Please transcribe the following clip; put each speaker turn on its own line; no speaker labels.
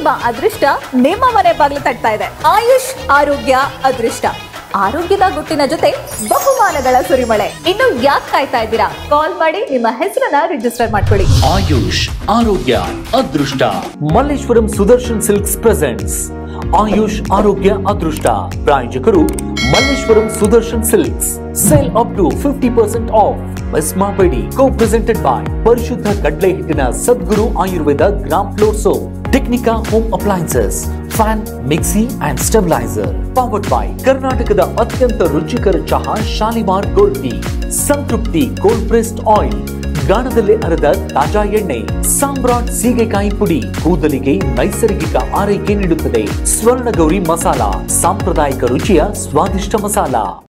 ನಿಮ್ಮ ಅದೃಷ್ಟ ನಿಮ್ಮ ಮನೆ ಬಾಗಿಲು ತಟ್ತಾ ಇದೆ. ಆಯುಷ್ ಆರೋಗ್ಯ ಅದೃಷ್ಟ, ಆರೋಗ್ಯದ ಗುಟ್ಟಿನ ಜೊತೆ ಬಹುಮಾನಗಳ ಸುರಿಮಳೆ. ಇನ್ನು ಯಾಕೆ ಕಾಯ್ತಾ ಇದ್ದೀರಾ? ಕಾಲ್ ಮಾಡಿ ನಿಮ್ಮ ಹೆಸರನ್ನ ರಿಜಿಸ್ಟರ್ ಮಾಡ್ಕೊಳ್ಳಿ.
ಆಯುಷ್ ಆರೋಗ್ಯ ಅದೃಷ್ಟ. ಮಲ್ಲೇಶ್ವರಂ ಸುದರ್ಶನ್ ಸಿಲ್ಕ್ಸ್ ಪ್ರೆಸೆಂಟ್ಸ್ ಆಯುಷ್ ಆರೋಗ್ಯ ಅದೃಷ್ಟ. ಪ್ರಾಯೋಜಕರು Malleshwaram Sudarshan silks. Sale up to 50% off. Miss ಮಾಡಬೇಡಿ. ಕೋ-ಪ್ರೆಸೆಂಟೆಡ್ ಬೈ ಪರಿಶುದ್ಧ ಕಡ್ಲೆ ಹಿಟ್ಟಿನ Sadguru Ayurveda gram flour soap. Technica Home Appliances, Fan, Mixie and Stabilizer. Powered by ಕರ್ನಾಟಕದ ಅತ್ಯಂತ ರುಚಿಕರ ಚಹಾ ಶಾಲಿಮಾರ್ ಗೋಲ್ಡ್ ಟೀ. ಸಂತೃಪ್ತಿ ಕೋಲ್ಡ್ ಪ್ರೆಸ್ಡ್ ಆಯಿಲ್. ಗಾಣದಲ್ಲಿ ಅರೆದ ತಾಜಾ ಎಣ್ಣೆ. ಸಾಮ್ರಾಟ್ ಸೀಗೆಕಾಯಿ ಪುಡಿ ಕೂದಲಿಗೆ ನೈಸರ್ಗಿಕ ಆರೈಕೆ ನೀಡುತ್ತದೆ. ಸ್ವರ್ಣಗೌರಿ ಮಸಾಲಾ, ಸಾಂಪ್ರದಾಯಿಕ ರುಚಿಯ ಸ್ವಾದಿಷ್ಟ ಮಸಾಲಾ.